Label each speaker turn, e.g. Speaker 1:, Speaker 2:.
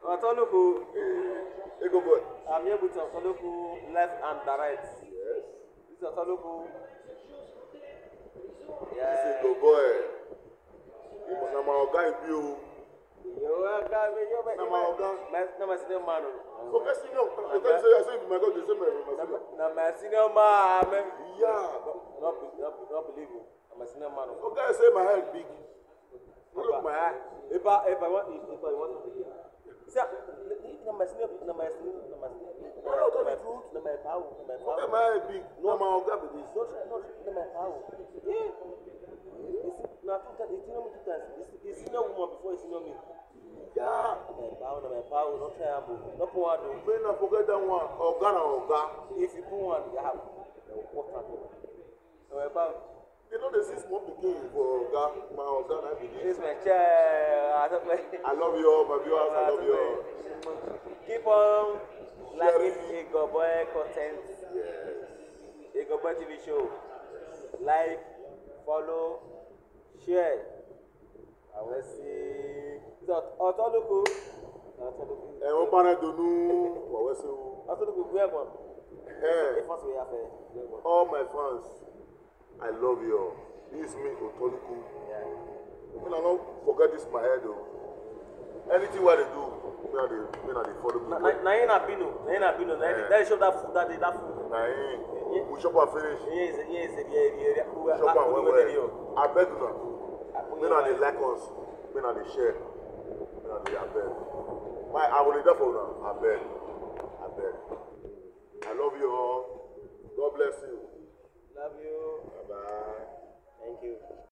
Speaker 1: Otoluku.
Speaker 2: Hey, go boy.
Speaker 1: I'm here with Otoluku left and the right.
Speaker 2: Yes.
Speaker 1: This is Otoluku.
Speaker 2: This is go boy. Na my guy you. Na my oga.
Speaker 1: Na my senior man.
Speaker 2: Okay, senior. I say my God, they say my senior.
Speaker 1: Na my senior man.
Speaker 2: Yeah.
Speaker 1: Not believe you. I'm a senior man.
Speaker 2: Okay, I say my head big. Look my eye.
Speaker 1: If I want to be. See, my senior.
Speaker 2: I don't tell the truth. Okay, my head big. No, my oga be this.
Speaker 1: Not my power. Yeah. It's senior woman before you senior me.
Speaker 2: Yeah.
Speaker 1: My power, not try and move. Not put one.
Speaker 2: May not forget that one. Oga na oga.
Speaker 1: If you put one, you have important. My power.
Speaker 2: You know the 6 months begin for oga. My oga na be this.
Speaker 1: It's my chair.
Speaker 2: I love you all, my viewers. I love you all.
Speaker 1: Keep on liking Ego Boy content.
Speaker 2: Yes.
Speaker 1: Ego Boy TV show. Like, follow, share. I will see. Otoluku.
Speaker 2: Wọ́n bá rẹ̀ dùnú wọ̀wẹ́ sí o.
Speaker 1: Otoluku gbé ẹ̀gbọ́n.
Speaker 2: All my fans, I love you all. This is me, Otoluku. I don't forget this in my head though. Anything what they do, me na dey follow me.
Speaker 1: Na yín na binu. That show that food.
Speaker 2: Na yín, we chop am finish.
Speaker 1: Yes.
Speaker 2: Chop am well. I beg una, me na dey like us, me na dey share, me na dey abeg. I will dey there for una, abeg. I love you all. God bless you.
Speaker 1: Love you.
Speaker 2: Bye bye.
Speaker 1: Thank you.